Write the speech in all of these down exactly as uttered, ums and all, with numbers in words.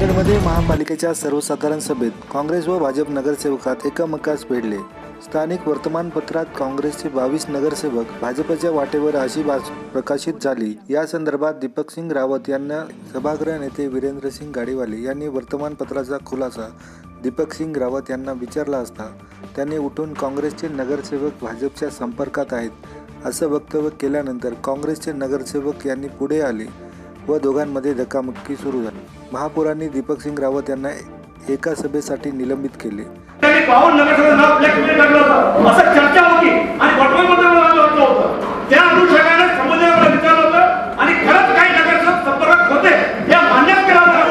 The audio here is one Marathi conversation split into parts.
नांदेडमध्ये महापालिकेच्या सर्वसाधारण सभेत काँग्रेस व भाजप नगरसेवकात एकमतास भिडले। स्थानिक वर्तमानपत्रात काँग्रेसचे बावीस नगरसेवक भाजपच्या वाटेवर अशी बातमी प्रकाशित झाली। या संदर्भात दीपकसिंग रावत यांना सभागृह नेते वीरेंद्रसिंग गाडीवाले यांनी वर्तमानपत्राचा खुलासा दीपकसिंग रावत यांना विचारला असता त्यांनी उठून काँग्रेसचे नगरसेवक भाजपच्या संपर्कात आहेत असं वक्तव्य केल्यानंतर काँग्रेसचे नगरसेवक यांनी पुढे आले व दोघांमध्ये धक्कामुक्की सुरू झाली। महापौरांनी दीपकसिंग रावत यांना एका सभेसाठी निलंबित केले। बावन नगरसेवक नाव ब्लॅकमेल टाकलं होतं असं चर्चा होती आणि वर्तमानपत्रात वाटलं होतं। त्या अनुषंगाने समुदायाला विचारलं होतं आणि खरंच काही नगरसेवक संपर्कात होते या मान्य केलं होतं।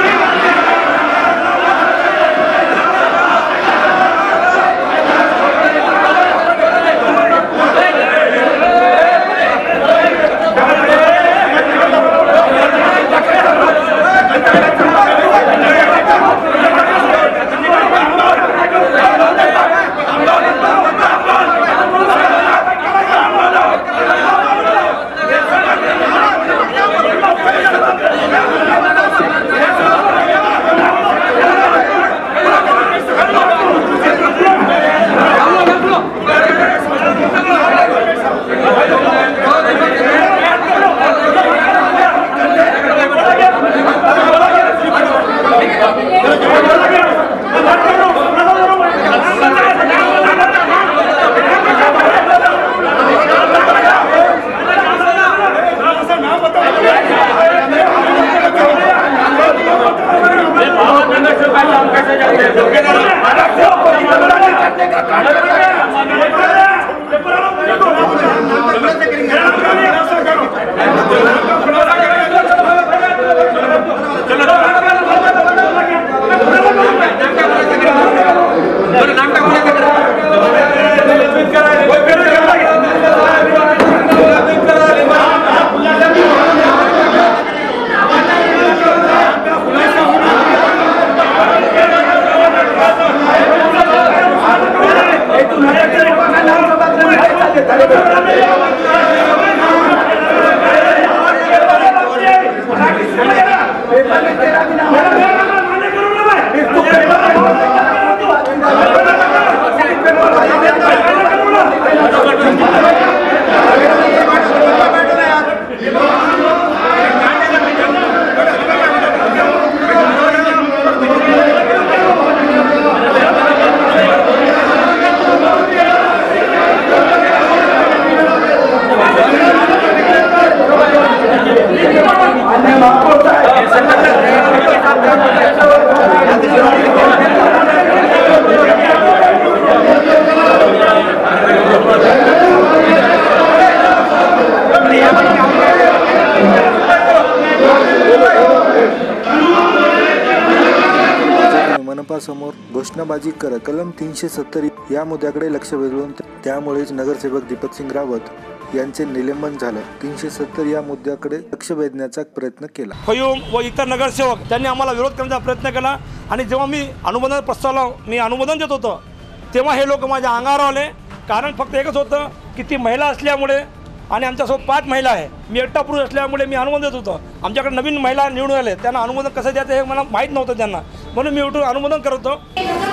समोर घोषणाबाजी करत कलम तीनशे सत्तर या मुद्द्याकडे लक्ष वेधून त्यामुळेच नगरसेवक दीपकसिंग रावत यांचे निलंबन झालं। तीनशे सत्तर या मुद्द्याकडे लक्ष वेधण्याचा प्रयत्न केला। फयूम व इतर नगरसेवक त्यांनी आम्हाला विरोध करण्याचा प्रयत्न केला आणि जेव्हा मी अनुमोदन प्रस्तावाला मी अनुमोदन देत होतो तेव्हा हे लोक माझ्या अंगावर आले। कारण फक्त एकच होतं की ती महिला असल्यामुळे आणि आमच्यासोबत पाच महिला आहे, मी एकटा पुरुष असल्यामुळे मी अनुमोदन देत होतो। आमच्याकडे नवीन महिला निवडून आले, त्यांना अनुमोदन कसं द्यायचं हे मला माहीत नव्हतं त्यांना, म्हणून मी उठून अनुमोदन करत होतो।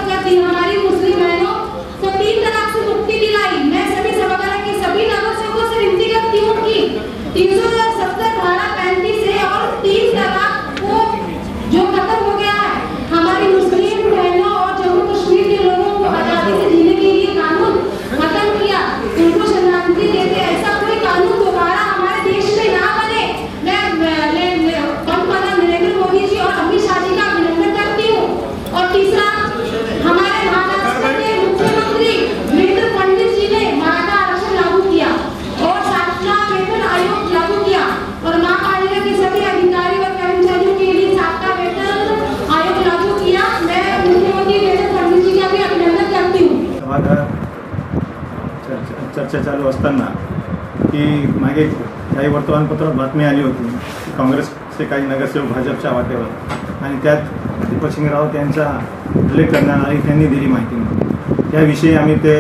चर्चा चालू असताना की मागे काही वर्तमानपत्रात बातमी आली होती की काँग्रेसचे काही नगरसेवक भाजपच्या वाटेवर आणि त्यात दीपकसिंग रावत यांचा उल्लेख करण्यात आला, त्यांनी दिली माहिती। त्याविषयी आम्ही ते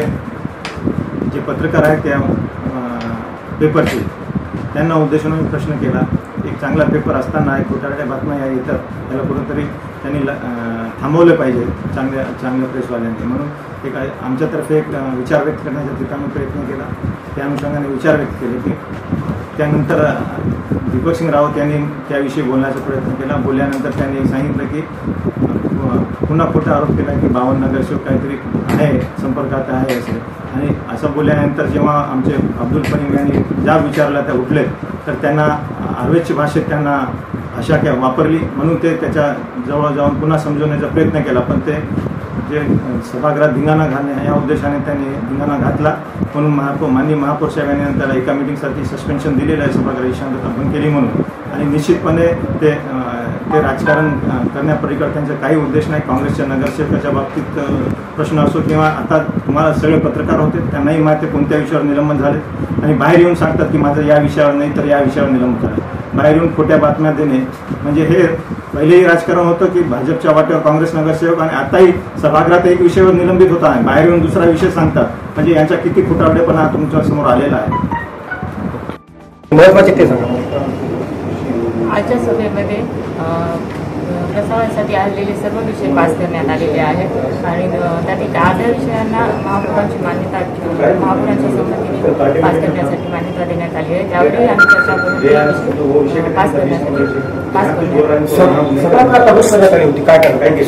जे पत्रकार आहेत त्या पेपरचे त्यांना उद्देशून प्रश्न केला। एक चांगला पेपर असताना एक खोटारड्या बातम्या या येतात, याला कुठंतरी त्यांनी ल अं, थांबवलं पाहिजे चांगल्या चांगल्या प्रेसवाल्यांनी. म्हणून एक आमच्यातर्फे एक अं, विचार व्यक्त करण्याचा तिथं प्रयत्न केला. त्या अनुषंगाने विचार व्यक्त केले की त्यानंतर दीपक सिंग रावत यांनी त्याविषयी बोलण्याचा प्रयत्न केला. बोलल्यानंतर त्यांनी सांगितलं की पुन्हा खोटा आरोप केला की बावन्न नगरसेवक काहीतरी आहे, संपर्कात आहे असे. आणि असं बोलल्यानंतर जेव्हा आमचे अब्दुल फनीम यांनी ज्या विचारला त्या उठले, तर त्यांना आर्वेची भाषेत त्यांना भाषा क्या वापरली. म्हणून ते त्याच्या जवळ जाऊन पुन्हा समजवण्याचा प्रयत्न केला, पण ते जे सभागृहात धिंगाणा घालणे या उद्देशाने त्यांनी धिंगाणा घातला. म्हणून महापौर माननीय महापौर साहेबांनी त्याला एका मिटिंगसाठी सस्पेन्शन दिलेलं आहे, सभागृहाची शांतता भंग केली म्हणून. आणि निश्चितपणे ते ते राजकारण करण्यापलीकडे त्यांचा काही उद्देश नाही. काँग्रेसच्या नगरसेवकाच्या बाबतीत प्रश्न असो किंवा आता तुम्हाला सगळे पत्रकार होते, त्यांनाही माहिती कोणत्या विषयावर निलंबन झाले आणि बाहेर येऊन सांगतात की माझं या विषयावर नाही तर या विषयावर निलंबन झालं. बाहेर येऊन खोट्या बातम्या देणे म्हणजे हे पहिलेही राजकारण होतं की भाजपच्या वाटेवर काँग्रेस नगरसेवक आणि आताही सभागृहात एक विषयावर निलंबित होता आहे, बाहेर येऊन दुसरा विषय सांगतात. म्हणजे यांचा किती खोटारडेपणा तुमच्या समोर आलेला आहे. महत्वाचे ते सांगा. आजच्या सभेमध्ये प्रस्तावासाठी आलेले सर्व विषय पास करण्यात आलेले आहेत आणि त्यातील अर्ध्या विषयांना महापौरांची मान्यता महापौरांच्या संमतीने पास करण्यासाठी मान्यता देण्यात आली आहे. त्यावेळी आम्ही चर्चा करून ते विषय पास करण्यासाठी पास करण्यात होती. काय काय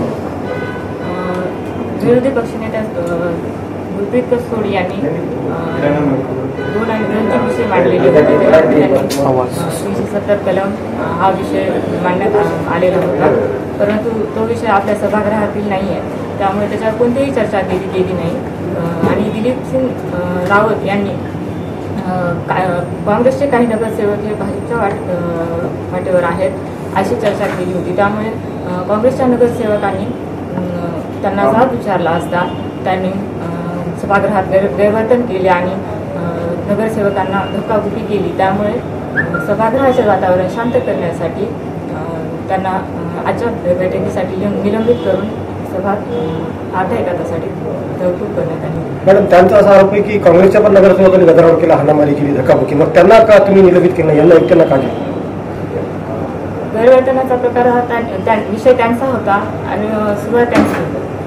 विरोधी पक्षनेत्या गुरप्रीत कस्तुरी यांनी दोन आणि दोन तीन विषय मांडलेले होते. तीनशे सत्तर कलम हा विषय मांडण्यात आलेला होता, परंतु तो विषय आपल्या सभागृहातील नाही आहे, त्यामुळे त्याच्यावर कोणतीही चर्चा केली गेली नाही. आणि दिलीप सिंग रावत यांनी काँग्रेसचे काही नगरसेवक हे भाजपच्या वाट वाटेवर आहेत अशी चर्चा केली होती. त्यामुळे काँग्रेसच्या नगरसेवकांनी त्यांना जाब विचारला असता त्यांनी सभागृहात गैर गैरवर्तन केले आणि नगरसेवकांना धक्काबुक्की केली. त्यामुळे सभागृहाचे वातावरण शांत करण्यासाठी त्यांना आजच्या बैठकीसाठी निलंबित करून सभा अर्ध्या एका तासासाठी तहकूब करण्यात आली. मॅडम, त्यांचा असा आरोप आहे की काँग्रेसच्या पण नगरसेवकांनी गदारोळ केला, हाणामारी केली, धक्काबुक्की. मग त्यांना का तुम्ही निलंबित केलं, यांना एकट्यांना का केलं? गैरवर्तनाचा प्रकार हा त्या विषय त्यांचा होता आणि सुरुवात त्यांची होती.